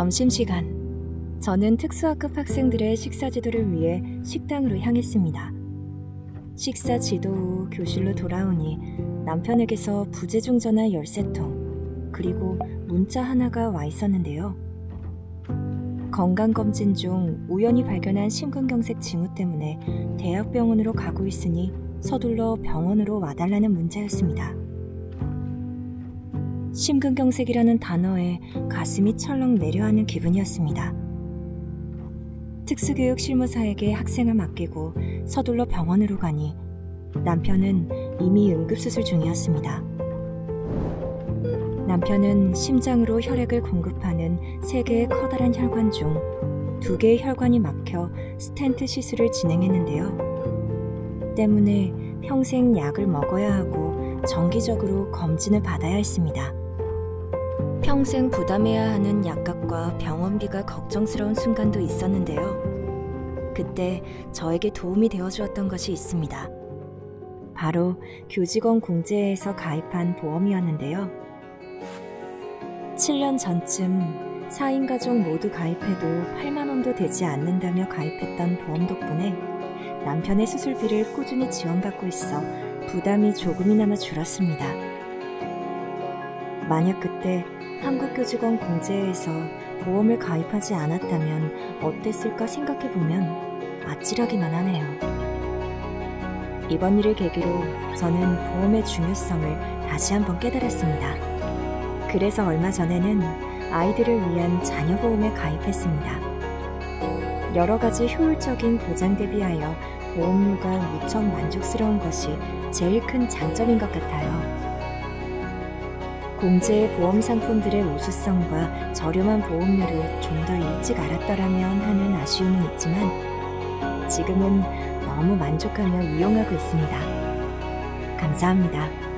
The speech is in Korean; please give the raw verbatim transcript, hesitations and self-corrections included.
점심시간. 저는 특수학급 학생들의 식사 지도를 위해 식당으로 향했습니다. 식사 지도 후 교실로 돌아오니 남편에게서 부재중 전화 열세 통, 그리고 문자 하나가 와 있었는데요. 건강검진 중 우연히 발견한 심근경색 징후 때문에 대학병원으로 가고 있으니 서둘러 병원으로 와달라는 문자였습니다. 심근경색이라는 단어에 가슴이 철렁 내려앉는 기분이었습니다. 특수교육 실무사에게 학생을 맡기고 서둘러 병원으로 가니 남편은 이미 응급수술 중이었습니다. 남편은 심장으로 혈액을 공급하는 세 개의 커다란 혈관 중 두 개의 혈관이 막혀 스텐트 시술을 진행했는데요. 때문에 평생 약을 먹어야 하고 정기적으로 검진을 받아야 했습니다. 평생 부담해야 하는 약값과 병원비가 걱정스러운 순간도 있었는데요. 그때 저에게 도움이 되어주었던 것이 있습니다. 바로 교직원 공제에서 가입한 보험이었는데요. 칠 년 전쯤 사 인 가족 모두 가입해도 팔만 원도 되지 않는다며 가입했던 보험 덕분에 남편의 수술비를 꾸준히 지원받고 있어 부담이 조금이나마 줄었습니다. 만약 그때 한국교직원 공제에서 보험을 가입하지 않았다면 어땠을까 생각해보면 아찔하기만 하네요. 이번 일을 계기로 저는 보험의 중요성을 다시 한번 깨달았습니다. 그래서 얼마 전에는 아이들을 위한 자녀보험에 가입했습니다. 여러 가지 효율적인 보장 대비하여 보험료가 무척 만족스러운 것이 제일 큰 장점인 것 같아요. 공제의 보험 상품들의 우수성과 저렴한 보험료를 좀 더 일찍 알았더라면 하는 아쉬움은 있지만 지금은 너무 만족하며 이용하고 있습니다. 감사합니다.